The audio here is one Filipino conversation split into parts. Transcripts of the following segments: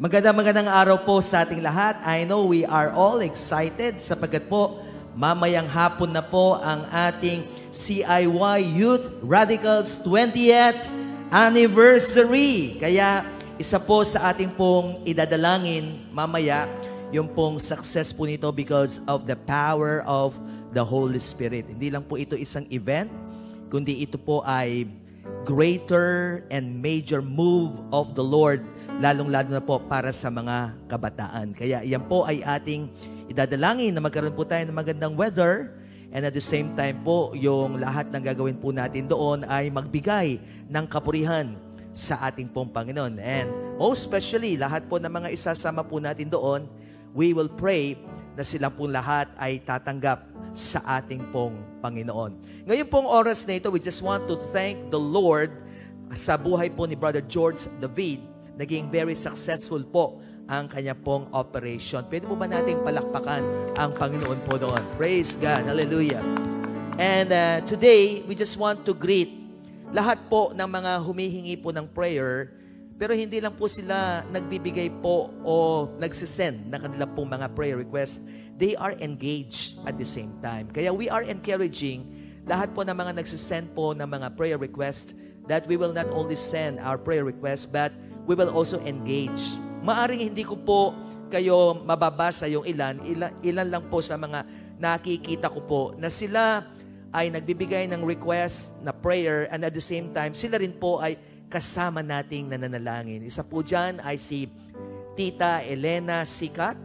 Magandang araw po sa ating lahat. I know we are all excited sapagkat po mamayang hapon na po ang ating CIY Youth Radicals 20th Anniversary. Kaya isa po sa ating pong idadalangin mamaya yung pong success po nito because of the power of the Holy Spirit. Hindi lang po ito isang event, kundi ito po ay greater and major move of the Lord, lalong-lalo na po para sa mga kabataan. Kaya yan po ay ating idadalangin na magkaroon po tayo ng magandang weather, and at the same time po, yung lahat ng gagawin po natin doon ay magbigay ng kapurihan sa ating pong Panginoon. And most especially, lahat po ng mga isasama po natin doon, we will pray na sila po lahat ay tatanggap sa ating pong Panginoon. Ngayon pong oras na ito, we just want to thank the Lord sa buhay po ni Brother George David. Naging very successful po ang kanya pong operation. Pwede po ba nating palakpakan ang Panginoon po doon? Praise God. Hallelujah. And today, we just want to greet lahat po ng mga humihingi po ng prayer, pero hindi lang po sila nagbibigay po o nagsisend na kanila pong mga prayer request. They are engaged at the same time. Kaya we are encouraging lahat po ng mga nagsisend po ng mga prayer request that we will not only send our prayer request, but we will also engage. Maaring hindi ko po kayo mababasa yung ilan lang po sa mga nakikita ko po na sila ay nagbibigay ng request na prayer, and at the same time, sila rin po ay kasama nating nananalangin. Isa po dyan ay si Tita Elena Sikat,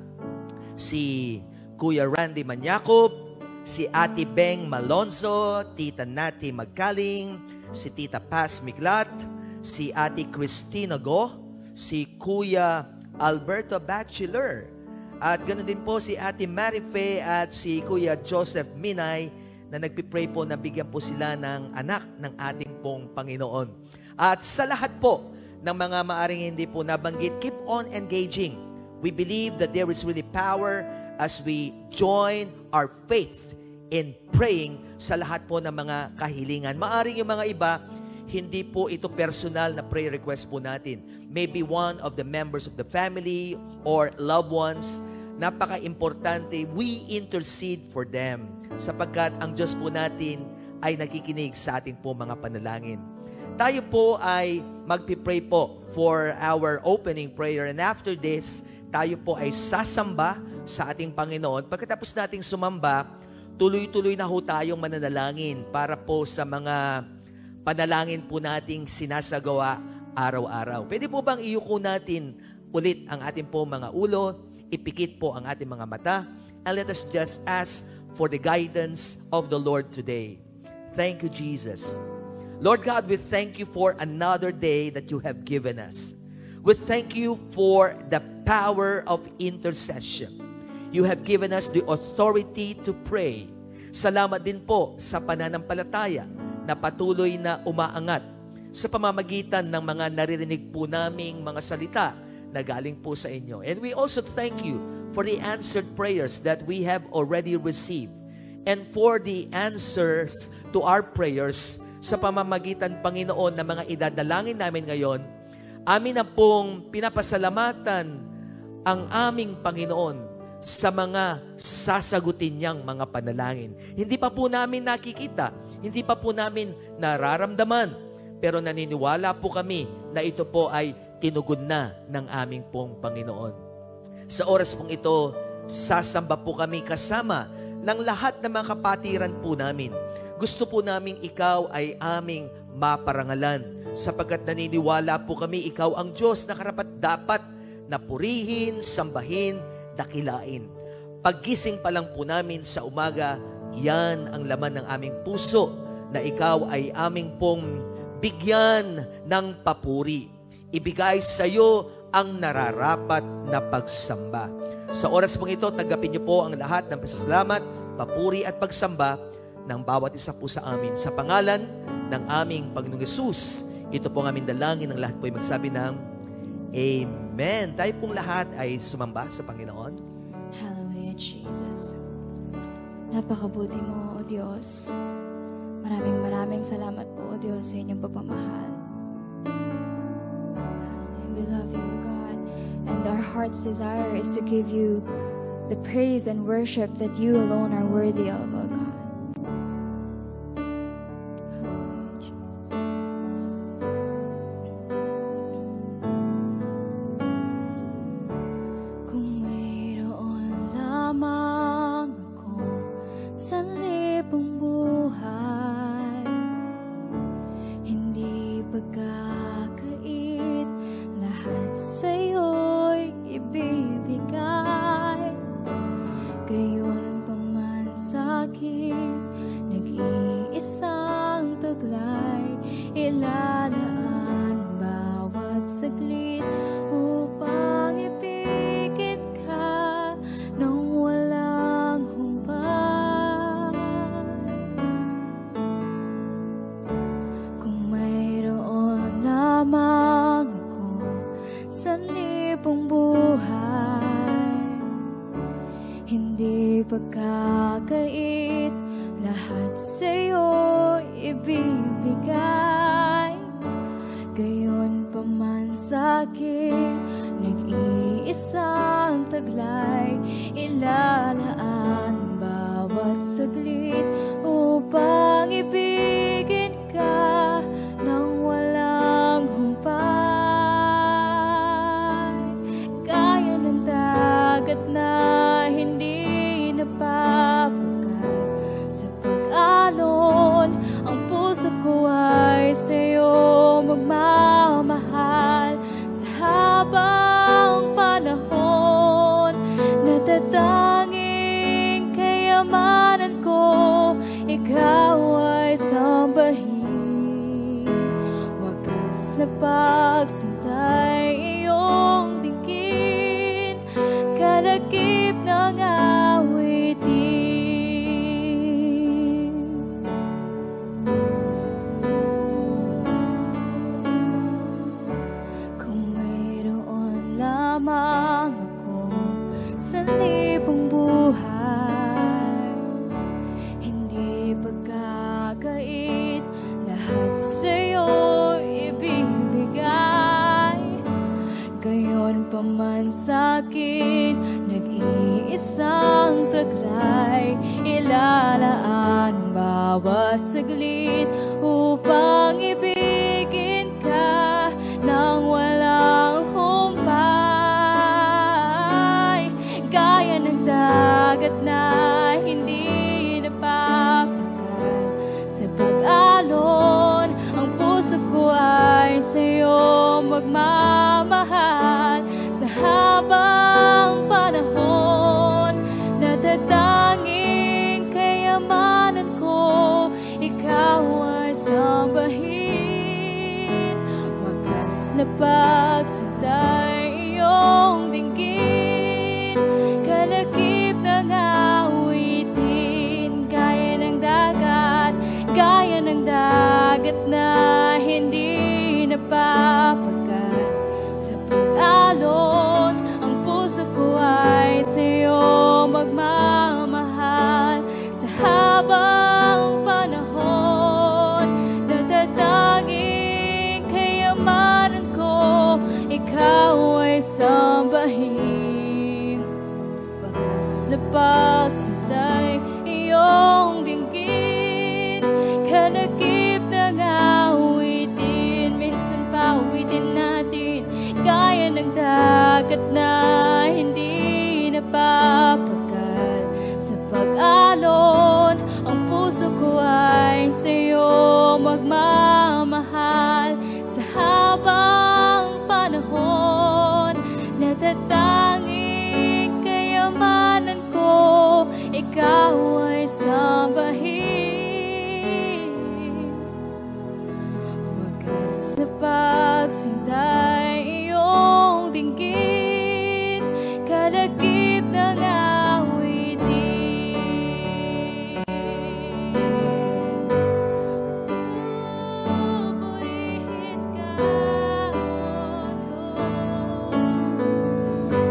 si Kuya Randy Manyakob, si Ate Beng Malonzo, Tita Nati Magkaling, si Tita Paz Miglat, si Ate Christina Go, si Kuya Alberto Bachelor, at ganoon din po si Ate Mary Faye at si Kuya Joseph Minay na nagpipray po na bigyan po sila ng anak ng ating pong Panginoon. At sa lahat po ng mga maaring hindi po nabanggit, keep on engaging. We believe that there is really power as we join our faith in praying sa lahat po ng mga kahilingan. Maaring yung mga iba, hindi po ito personal na prayer request po natin. Maybe one of the members of the family or loved ones, napaka-importante, we intercede for them sapagkat ang Diyos po natin ay nakikinig sa ating po mga panalangin. Tayo po ay magpipray po for our opening prayer, and after this, tayo po ay sasamba sa ating Panginoon. Pagkatapos nating sumamba, tuloy-tuloy na ho tayong mananalangin para po sa mga panalangin po nating sinasagawa araw-araw. Pwede po bang iyuko natin ulit ang ating po mga ulo, ipikit po ang ating mga mata, and let us just ask for the guidance of the Lord today. Thank you, Jesus. Lord God, we thank you for another day that you have given us. We thank you for the power of intercession. You have given us the authority to pray. Salamat din po sa pananampalataya na patuloy na umaangat sa pamamagitan ng mga naririnig po naming mga salita na galing po sa inyo. And we also thank you for the answered prayers that we have already received, and for the answers to our prayers sa pamamagitan, Panginoon, ng mga idadalangin namin ngayon. Amin na pong pinapasalamatan ang aming Panginoon sa mga sasagutin niyang mga panalangin. Hindi pa po namin nakikita, hindi pa po namin nararamdaman, pero naniniwala po kami na ito po ay tinugon na ng aming pong Panginoon. Sa oras pong ito, sasamba po kami kasama ng lahat ng mga kapatiran po namin. Gusto po namin ikaw ay aming maparangalan, sapagkat naniniwala po kami ikaw ang Diyos na karapat-dapat na purihin, sambahin, dakilain. Paggising pa lang po namin sa umaga, yan ang laman ng aming puso na ikaw ay aming pong bigyan ng papuri. Ibigay sa iyo ang nararapat na pagsamba. Sa oras pong ito, tanggapin niyo po ang lahat ng pasasalamat, papuri at pagsamba ng bawat isa po sa amin. Sa pangalan ng aming Panginoong Hesus, ito po ang aming dalangin, ng lahat po ay magsabi ng Amen. Tayo pong lahat ay sumamba sa Panginoon. Hallelujah, Jesus. Napakabuti mo, O Diyos. Maraming salamat po, O Diyos, sa inyong pagmamahal. Hallelujah. We love you, God. And our heart's desire is to give you the praise and worship that you alone are worthy of, O God. Kung mayroon lamang akong sanlibong buhay, hindi pagkakait, lahat sa'yo'y ibibigay. Gayon pa man sa'kin, nag-iisang taglay, ilalaan bawat saglit upang ibigin ka nang walang humpay. Kung mayroon lamang akong sanlibong buhay, hindi pagkakait, lahat sa'yo ibibigay. Gayon pa man sa'kin, nag-iisang taglay, ilalaan bawat saglit upang ibigin ka nang walang humpay. Gaya ng dagat na hindi napapagal sa pag-alon, ang puso ko ay sa'yo magmamahal. Sa habang panahon, natatanging kayamanan ko, ikaw ay sambahin. Wagas na pagsintay iyong dinggin, kalagip ng awitin. Kung mayroon lamang akong sanlibong buhay, hindi pagkakait, lahat sa'yo ibibigay. Gayon pa man sa'kin, nag-iisang taglay, ilalaan bawat saglit upang ibigin ka nang walang humpay. Gaya ng dagat na hindi napapagal sa pag-alon, ang puso ko ay sa'yo magmamahal. Sa habang panahon, natatanging kayamanan ko, ikaw ay sambahin. Wagas na pagsintay iyong dinggin, kalagip ng awitin. Gaya ng dagat na hindi napapagal sa pag-alon, ang puso ko ay sa'yo magmamahal. Sa habang panahon, natatanging kayamanan ko, ikaw ay sambahin. Wagas na pagsintay iyong dinggin, kalagip ng awitin. Minsan pa awitin natin, gaya ng dagat na hindi napapagal sa pag-alon, ang puso ko ay sa'yo magmamahal. Sa habang panahon, natatanging kayamanan ko, ikaw ay sambahin. Wagas na pagsintay iyong dinggin, kalagip ng awitin. Purihin ka, oh Lord.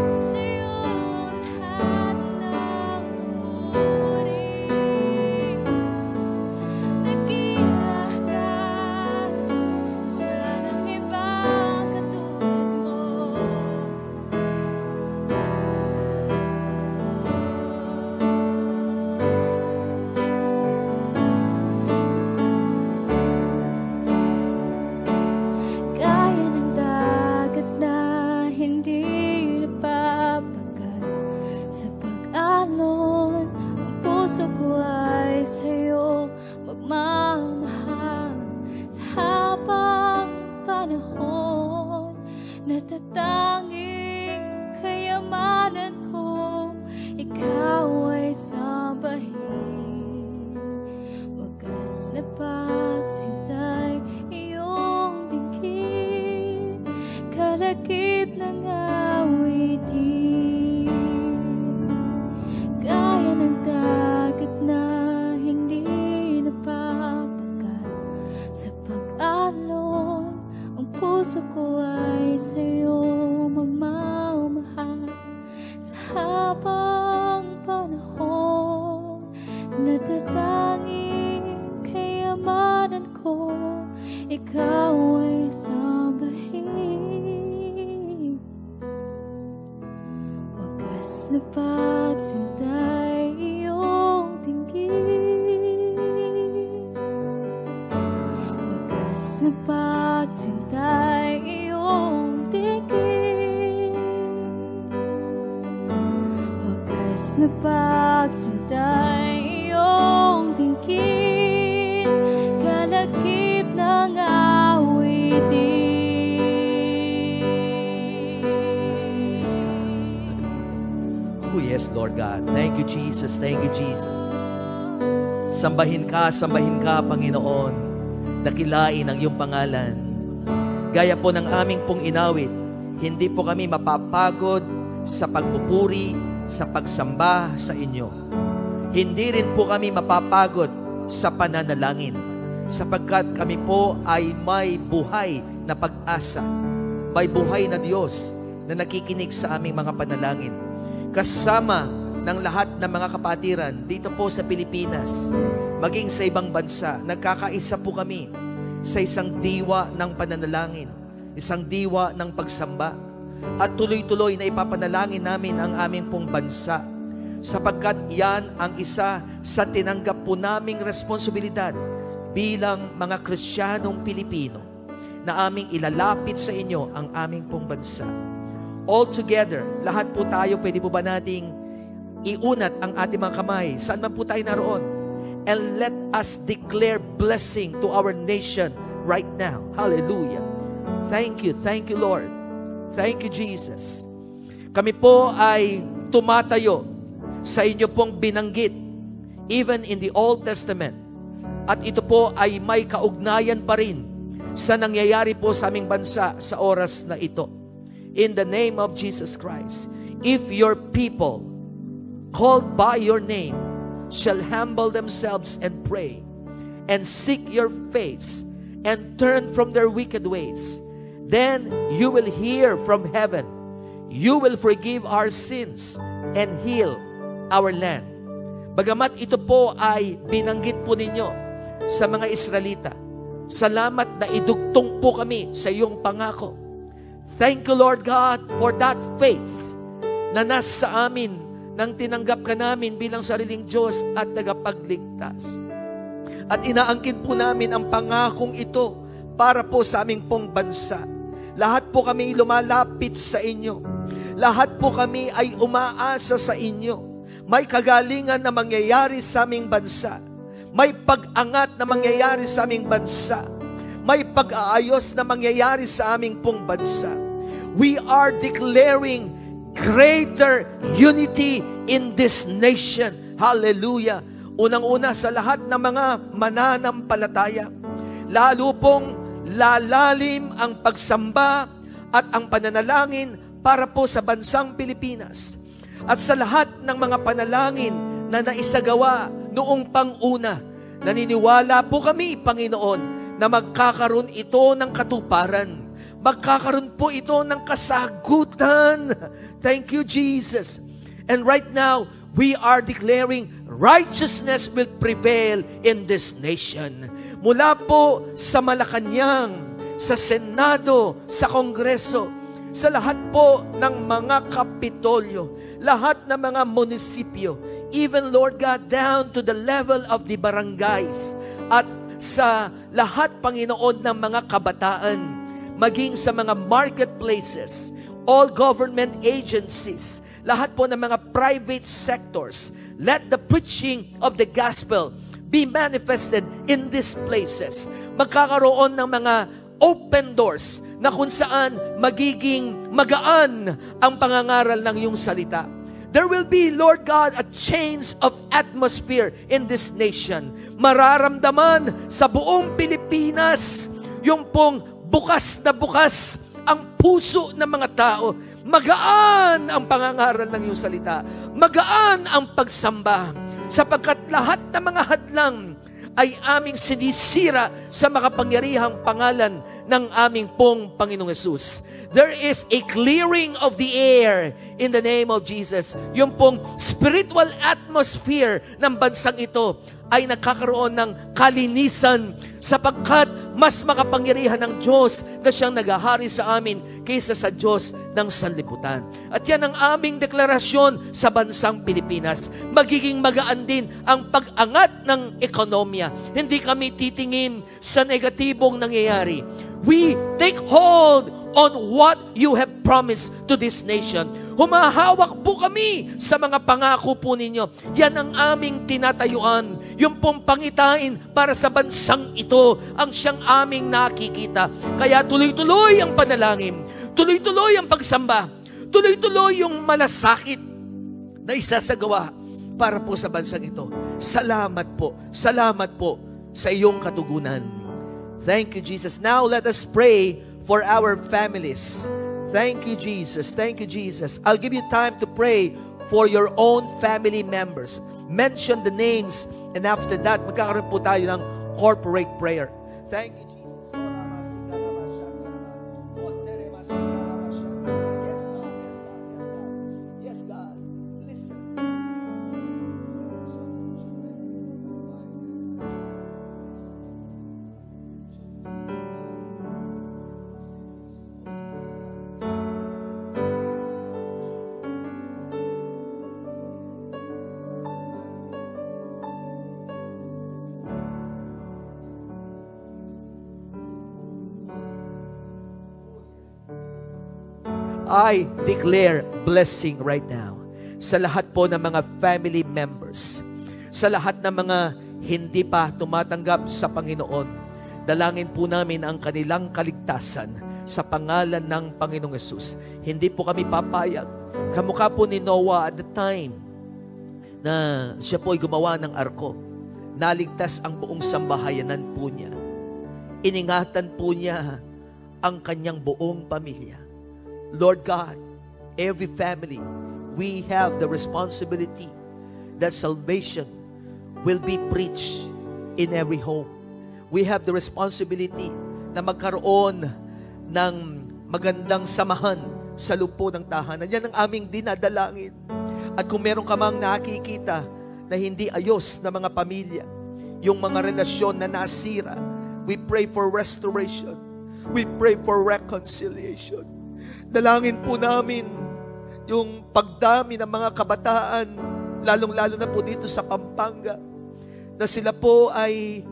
pang panahon, natatanging kayamanan ko, ikaw ay sambahin. Wagas na pagsintay iyong tingin, wagas na pagsintay iyong tingin, wagas na pagsintay iyong tingin, kalakip ng awitin. Oh yes, Lord God. Thank you, Jesus. Thank you, Jesus. Sambahin ka, Panginoon. Dakilain ang iyong pangalan. Gaya po ng aming pong inawit, hindi po kami mapapagod sa pagpupuri, sa pagsamba sa inyo. Hindi rin po kami mapapagod sa pananalangin, sapagkat kami po ay may buhay na pag-asa, may buhay na Diyos na nakikinig sa aming mga panalangin. Kasama ng lahat ng mga kapatiran dito po sa Pilipinas, maging sa ibang bansa, nagkakaisa po kami sa isang diwa ng pananalangin, isang diwa ng pagsamba, at tuloy-tuloy na ipapanalangin namin ang aming pong bansa, sapagkat yan ang isa sa tinanggap po naming responsibilidad bilang mga Kristiyanong Pilipino, na aming ilalapit sa inyo ang aming pong bansa. All together, lahat po tayo, pwede po ba nating iunat ang ating mga kamay, saan man po tayo naroon, and let us declare blessing to our nation right now. Hallelujah. Thank you, Lord. Thank you, Jesus. Kami po ay tumatayo sa inyo pong binanggit, even in the Old Testament. At ito po ay may kaugnayan pa rin sa nangyayari po sa aming bansa sa oras na ito. In the name of Jesus Christ, if your people called by your name shall humble themselves and pray and seek your face and turn from their wicked ways, then you will hear from heaven. You will forgive our sins and heal our land. Bagamat ito po ay binanggit po ninyo sa mga Israelita, salamat na idugtong po kami sa iyong pangako. Thank you, Lord God, for that faith na nasa amin nang tinanggap ka namin bilang sariling Diyos at tagapagligtas. At inaangkin po namin ang pangakong ito para po sa aming pong bansa. Lahat po kami lumalapit sa inyo. Lahat po kami ay umaasa sa inyo. May kagalingan na mangyayari sa aming bansa. May pag-angat na mangyayari sa aming bansa. May pag-aayos na mangyayari sa aming pong bansa. We are declaring greater unity in this nation. Hallelujah. Unang-una sa lahat ng mga mananampalataya, lalo pong lalalim ang pagsamba at ang pananalangin para po sa bansang Pilipinas. At sa lahat ng mga panalangin na naisagawa noong pang-una, naniniwala po kami, Panginoon, na magkakaroon ito ng katuparan. Magkakaroon po ito ng kasagutan. Thank you, Jesus. And right now, we are declaring righteousness will prevail in this nation. Mula po sa Malacanang, sa Senado, sa Kongreso, sa lahat po ng mga kapitolyo, lahat ng mga munisipyo, even, Lord God, down to the level of the barangays, at sa lahat, Panginoon, ng mga kabataan, maging sa mga marketplaces, all government agencies, lahat po ng mga private sectors, let the preaching of the gospel be manifested in these places. Magkakaroon ng mga open doors na kung saan magiging magaan ang pangangaral ng iyong salita. There will be, Lord God, a change of atmosphere in this nation. Mararamdaman sa buong Pilipinas yung pong bukas na bukas ang puso ng mga tao. Magaan ang pangangaral ng iyong salita. Magaan ang pagsamba. Sapagkat lahat ng mga hadlang ay aming sinisira sa makapangyarihang pangalan ng aming pong Panginoong Hesus. There is a clearing of the air in the name of Jesus. Yung pong spiritual atmosphere ng bansang ito ay nakakaroon ng kalinisan sapagkat mas makapangyarihan ng Diyos na siyang naghahari sa amin kaysa sa Diyos ng sanlibutan. At yan ang aming deklarasyon sa bansang Pilipinas. Magiging magaan din ang pag-angat ng ekonomiya. Hindi kami titingin sa negatibong nangyayari. We take hold on what you have promised to this nation. Humahawak po kami sa mga pangako po ninyo. Yan ang aming tinatayuan. Yung pong pangitain para sa bansang ito ang siyang aming nakikita. Kaya tuloy-tuloy ang panalangin. Tuloy-tuloy ang pagsamba. Tuloy-tuloy yung malasakit na isasagawa para po sa bansang ito. Salamat po. Salamat po sa iyong katugunan. Thank you, Jesus. Now let us pray for our families. Thank you, Jesus. Thank you, Jesus. I'll give you time to pray for your own family members. Mention the names, and after that, magkakaroon po tayo ng corporate prayer. Thank you, Jesus. Yes, God. Listen. I declare blessing right now sa lahat po ng mga family members, sa lahat ng mga hindi pa tumatanggap sa Panginoon. Dalangin po namin ang kanilang kaligtasan sa pangalan ng Panginoong Hesus. Hindi po kami papayag. Kamukha po ni Noah at the time na siya po ay gumawa ng arko. Naligtas ang buong sambahayanan po niya. Iningatan po niya ang kanyang buong pamilya. Lord God, every family, we have the responsibility that salvation will be preached in every home. We have the responsibility na magkaroon ng magandang samahan sa lupo ng tahanan. Yan ang aming dinadalangin. At kung meron ka mang nakikita na hindi ayos na mga pamilya, yung mga relasyon na nasira, we pray for restoration. We pray for reconciliation. Dalangin po namin yung pagdami ng mga kabataan, lalong-lalo na po dito sa Pampanga, na sila po ay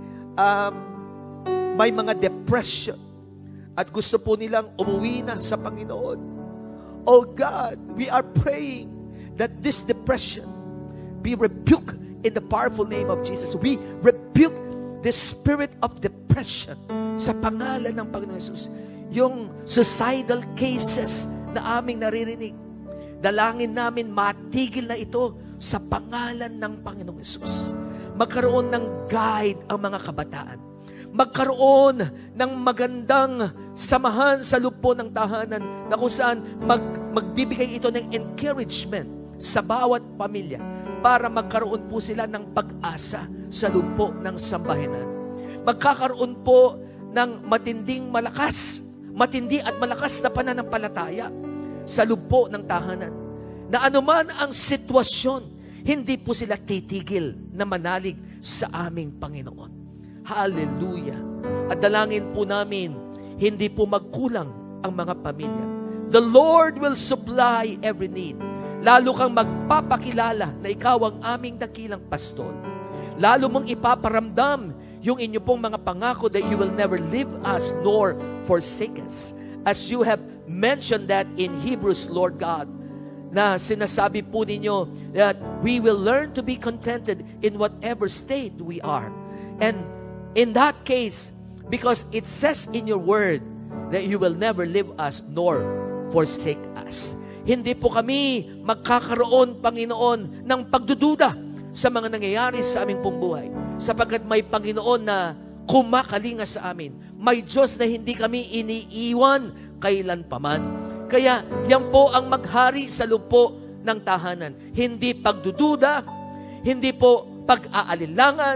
may mga depression at gusto po nilang umuwi na sa Panginoon. Oh God, we are praying that this depression be rebuked in the powerful name of Jesus. We rebuke the spirit of depression sa pangalan ng Panginoon Jesus. Yung suicidal cases na aming naririnig, dalangin namin matigil na ito sa pangalan ng Panginoong Hesus. Magkaroon ng guide ang mga kabataan. Magkaroon ng magandang samahan sa lupo ng tahanan na kung saan magbibigay ito ng encouragement sa bawat pamilya para magkaroon po sila ng pag-asa sa lupo ng sambahayanan. Magkakaroon po ng matindi at malakas na pananampalataya sa lupo ng tahanan. Na anuman ang sitwasyon, hindi po sila titigil na manalig sa aming Panginoon. Hallelujah! At dalangin po namin, hindi po magkulang ang mga pamilya. The Lord will supply every need. Lalo kang magpapakilala na ikaw ang aming dakilang pastor. Lalo mong ipaparamdam yung inyo pong mga pangako that you will never leave us nor forsake us. As you have mentioned that in Hebrews, Lord God, na sinasabi po ninyo that we will learn to be contented in whatever state we are. And in that case, because it says in your word that you will never leave us nor forsake us. Hindi po kami magkakaroon, Panginoon, ng pagdududa sa mga nangyayari sa aming pong buhay. Sapagkat may Panginoon na kumakalinga sa amin. May Diyos na hindi kami iniiwan kailanpaman. Kaya yan po ang maghari sa lupo ng tahanan. Hindi pagdududa, hindi po pag-aalilangan,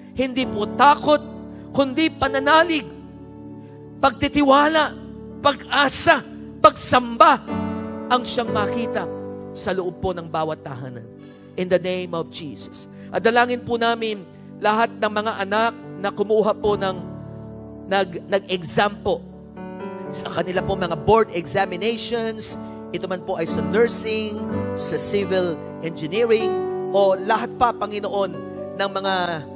Hindi po takot, kundi pananalig, pagtitiwala, pag-asa, pagsamba ang siyang makita sa loob po ng bawat tahanan. In the name of Jesus. At dalangin po namin lahat ng mga anak na kumuha po ng nag-exam po sa kanila po mga board examinations, ito man po ay sa nursing, sa civil engineering, o lahat pa, Panginoon, ng mga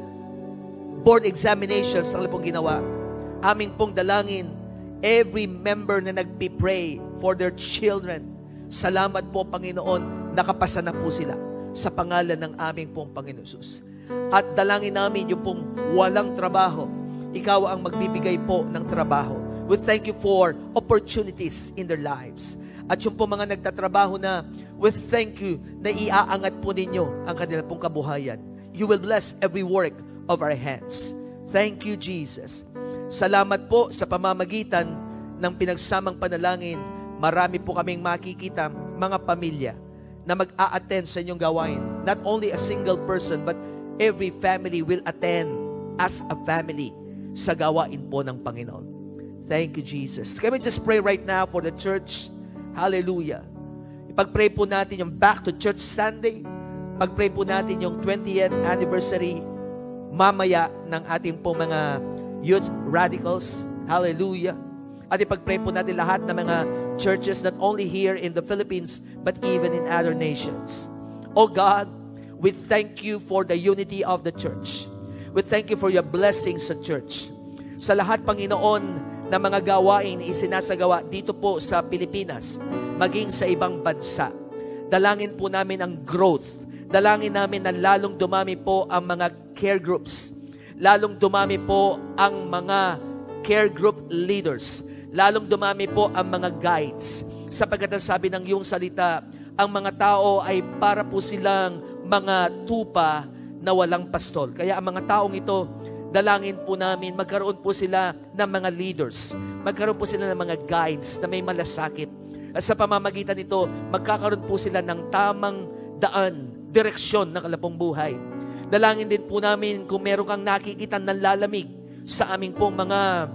board examinations na pong ginawa. Aming pong dalangin, every member na nagpipray for their children, salamat po, Panginoon, nakapasa na po sila sa pangalan ng aming pong Panginoon Jesus. At dalangin namin yung pong walang trabaho, ikaw ang magbibigay po ng trabaho. We thank you for opportunities in their lives. At yung po mga nagtatrabaho na, we thank you na iaangat po ninyo ang kanilang pong kabuhayan. You will bless every work of our hands. Thank you, Jesus. Salamat po sa pamamagitan ng pinagsamang panalangin. Marami po kaming makikita, mga pamilya, na mag-a-attend sa inyong gawain. Not only a single person, but every family will attend as a family sa gawain po ng Panginoon. Thank you, Jesus. Can we just pray right now for the church? Hallelujah. Ipag-pray po natin yung Back to Church Sunday. Pag-pray po natin yung 20th anniversary mamaya ng ating po mga youth radicals. Hallelujah. At ipag-pray po natin lahat ng mga churches not only here in the Philippines but even in other nations. Oh God, we thank you for the unity of the church. We thank you for your blessings sa church. Sa lahat, Panginoon, na mga gawain isinasagawa dito po sa Pilipinas, maging sa ibang bansa. Dalangin po namin ang growth. Dalangin namin na lalong dumami po ang mga care groups. Lalong dumami po ang mga care group leaders. Lalong dumami po ang mga guides. Sapagkat ang sabi ng iyong salita, ang mga tao ay para po silang mga tupa na walang pastol. Kaya ang mga taong ito, dalangin po namin, magkaroon po sila ng mga leaders. Magkaroon po sila ng mga guides na may malasakit. At sa pamamagitan nito, magkakaroon po sila ng tamang daan, direksyon ng kalapong buhay. Dalangin din po namin kung meron kang nakikita ng lalamig sa aming pong mga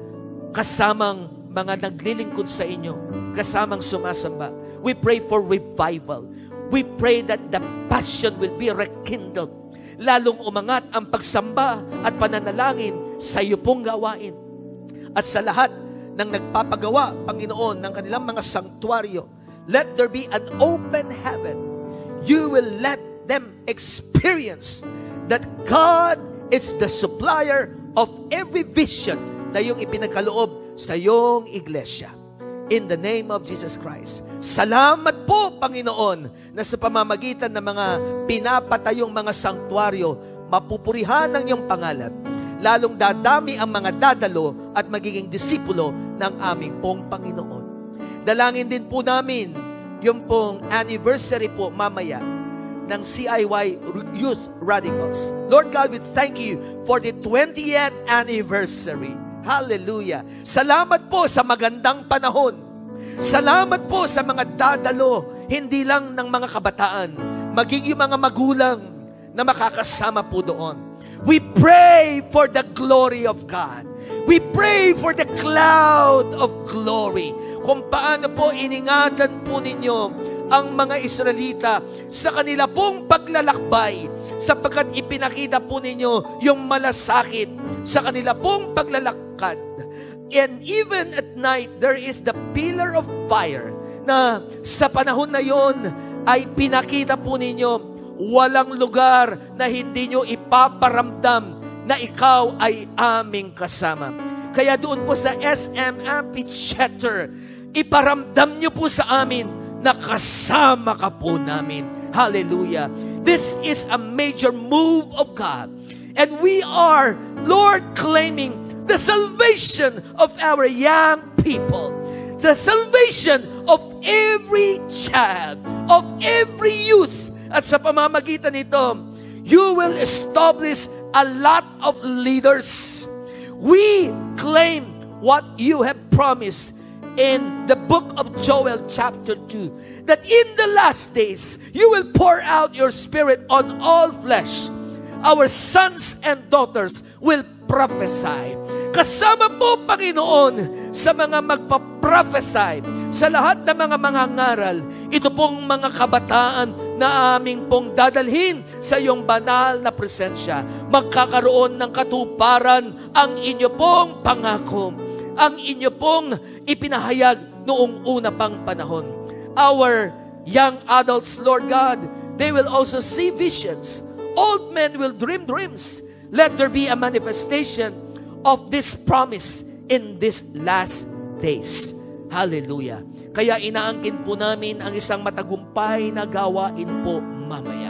kasamang mga naglilingkod sa inyo, kasamang sumasamba. We pray for revival. We pray that the passion will be rekindled. Lalong umangat ang pagsamba at pananalangin sa iyo pong gawain. At sa lahat ng nagpapagawa, Panginoon, ng kanilang mga sanktuaryo, let there be an open heaven. You will let them experience that God is the supplier of every vision na iyong ipinagkaloob sa iyong iglesia. In the name of Jesus Christ. Salamat po, Panginoon, na sa pamamagitan ng mga pinapatayong mga sanktuaryo, mapupurihan ang iyong pangalan. Lalong dadami ang mga dadalo at magiging disipulo ng aming pong Panginoon. Dalangin din po namin yung pong anniversary po mamaya ng CIY Youth Radicals. Lord God, we thank you for the 20th anniversary. Hallelujah. Salamat po sa magandang panahon. Salamat po sa mga dadalo, hindi lang ng mga kabataan, maging yung mga magulang na makakasama po doon. We pray for the glory of God. We pray for the cloud of glory. Kung paano po iningatan po ninyo ang mga Israelita sa kanila pong paglalakbay, sapagkat ipinakita po ninyo yung malasakit sa kanila pong paglalakad. And even at night, there is the pillar of fire na sa panahon na yon ay pinakita po ninyo walang lugar na hindi nyo ipaparamdam na ikaw ay aming kasama. Kaya doon po sa SM Amphitheater, iparamdam nyo po sa amin na kasama ka po namin. Hallelujah. This is a major move of God. And we are, Lord, claiming the salvation of our young people. The salvation of every child, of every youth. At sa pamamagitan nito, you will establish a lot of leaders. We claim what you have promised in the book of Joel chapter 2, that in the last days, you will pour out your spirit on all flesh. Our sons and daughters will prophesy. Kasama po, Panginoon, sa mga magpa-prophesy, sa lahat ng mga mangangaral, ito pong mga kabataan na aming pong dadalhin sa iyong banal na presensya. Magkakaroon ng katuparan ang inyo pong pangako, ang inyo pong ipinahayag noong una pang panahon. Our young adults, Lord God, they will also see visions. Old men will dream dreams. Let there be a manifestation of this promise in these last days. Hallelujah. Kaya inaangkin po namin ang isang matagumpay na gawain po mamaya.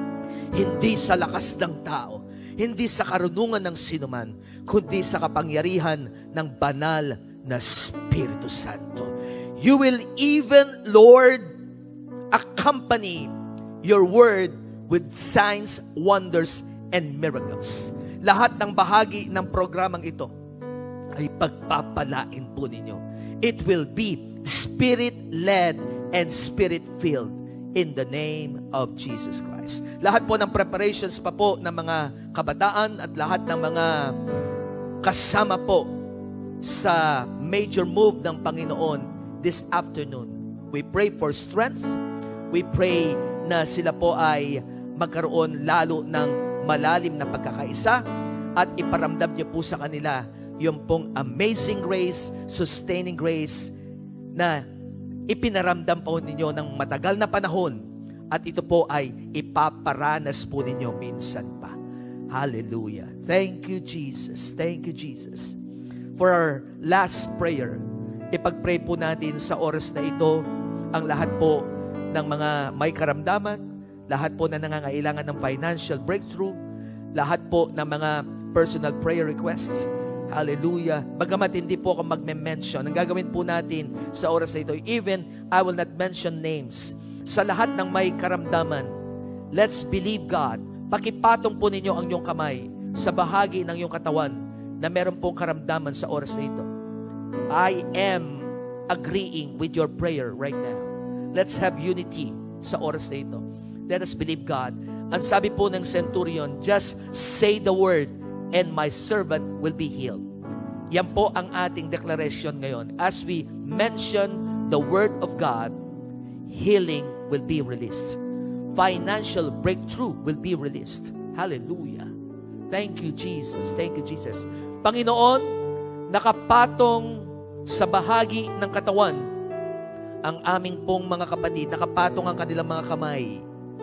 Hindi sa lakas ng tao, hindi sa karunungan ng sinuman, kundi sa kapangyarihan ng banal na Espiritu Santo. You will even, Lord, accompany your word with signs, wonders, and miracles. Lahat ng bahagi ng programang ito ay pagpapalain po ninyo. It will be Spirit-led and Spirit-filled in the name of Jesus Christ. Lahat po ng preparations pa po ng mga kabataan at lahat ng mga kasama po sa major move ng Panginoon this afternoon. We pray for strength. We pray na sila po ay magkaroon lalo ng malalim na pagkakaisa at iparamdam niyo po sa kanila yung pong amazing grace, sustaining grace na ipinaramdam po ninyo ng matagal na panahon at ito po ay ipaparanas po ninyo minsan pa. Hallelujah. Thank you, Jesus. Thank you, Jesus. For our last prayer, ipag-pray po natin sa oras na ito ang lahat po ng mga may karamdaman, lahat po na nangangailangan ng financial breakthrough, lahat po ng mga personal prayer requests. Hallelujah. Bagamat hindi po ako magme-mention, ang gagawin po natin sa oras na ito, even I will not mention names. Sa lahat ng may karamdaman, let's believe God. Pakipatong po ninyo ang iyong kamay sa bahagi ng iyong katawan na meron pong karamdaman sa oras na ito. I am agreeing with your prayer right now. Let's have unity sa oras na ito. Let us believe God. Ang sabi po ng centurion, just say the word and my servant will be healed. Yan po ang ating declaration ngayon. As we mention the word of God, healing will be released. Financial breakthrough will be released. Hallelujah. Thank you, Jesus. Thank you, Jesus. Panginoon, nakapatong sa bahagi ng katawan ang aming pong mga kapatid, nakapatong ang kanilang mga kamay.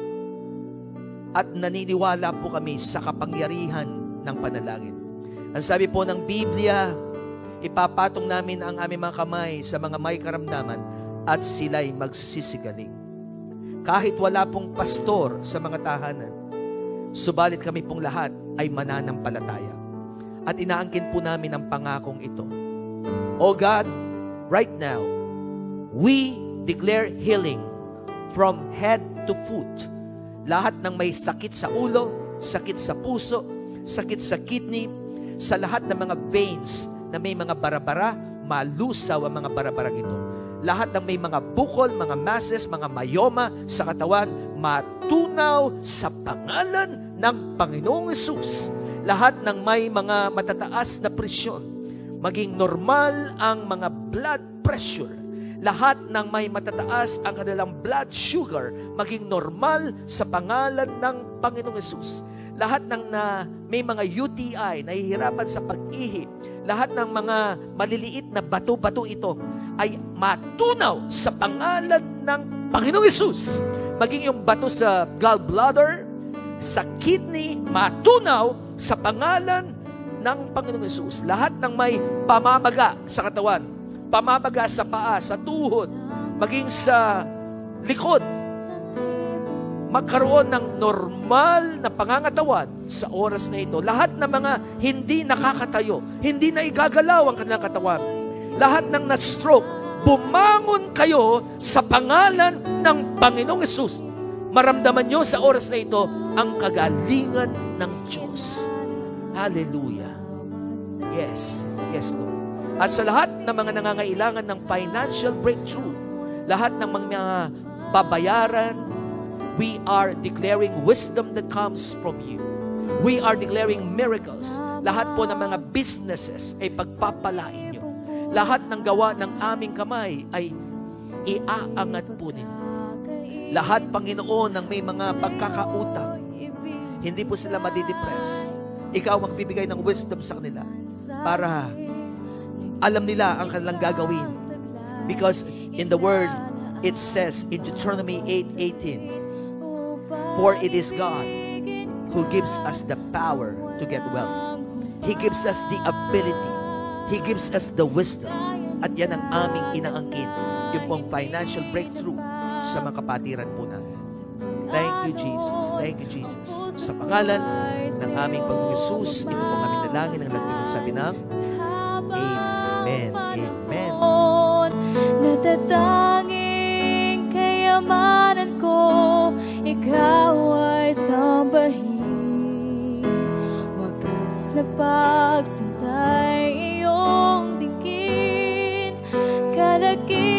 At naniniwala po kami sa kapangyarihan ng panalangin. Ang sabi po ng Biblia, ipapatong namin ang aming mga kamay sa mga may karamdaman at sila'y magsisigaling. Kahit wala pong pastor sa mga tahanan, subalit kami pong lahat ay mananampalataya. At inaangkin po namin ang pangakong ito. O God, right now, we declare healing from head to foot. Lahat ng may sakit sa ulo, sakit sa puso, sakit sa kidney, sa lahat ng mga veins na may mga barabara, malusaw ang mga barabarang ito. Lahat ng may mga bukol, mga masses, mga myoma sa katawan, matunaw sa pangalan ng Panginoong Hesus. Lahat ng may mga matataas na presyon, maging normal ang mga blood pressure. Lahat ng may matataas ang kanilang blood sugar, maging normal sa pangalan ng Panginoong Hesus. Lahat ng may mga UTI, nahihirapan sa pag-ihi, lahat ng mga maliliit na bato-bato ito, ay matunaw sa pangalan ng Panginoong Hesus. Maging yung bato sa gallbladder, sa kidney, matunaw sa pangalan ng Panginoong Hesus. Lahat ng may pamamaga sa katawan, pamamaga sa paa, sa tuhod, maging sa likod, magkaroon ng normal na pangangatawan sa oras na ito. Lahat ng mga hindi nakakatayo, hindi na igagalaw ang kanilang katawan. Lahat ng na-stroke, bumangon kayo sa pangalan ng Panginoong Hesus. Maramdaman nyo sa oras na ito ang kagalingan ng Diyos. Hallelujah. Yes. Yes, Lord. At sa lahat ng mga nangangailangan ng financial breakthrough, lahat ng mga babayaran, we are declaring wisdom that comes from you. We are declaring miracles. Lahat po ng mga businesses ay pagpapalain nyo. Lahat ng gawa ng aming kamay ay iaangat po ninyo. Lahat, Panginoon, ng may mga pagkakautang, hindi po sila madidepress. Ikaw magbibigay ng wisdom sa kanila para alam nila ang kanilang gagawin. Because in the Word, it says in Deuteronomy 8:18, for it is God who gives us the power to get wealth. He gives us the ability. He gives us the wisdom. At yan ang aming inaangkin, yung pong financial breakthrough sa mga kapatiran po namin. Thank you, Jesus. Thank you, Jesus. Sa pangalan ng aming Panginoong Hesus, ito pong aming dalangin ang lahat ng sabi ng Amen. Amen. Natatanging kayamanan ko, ikaw ay sambahin. Wagas na pagsintay iyong tingin, kalagin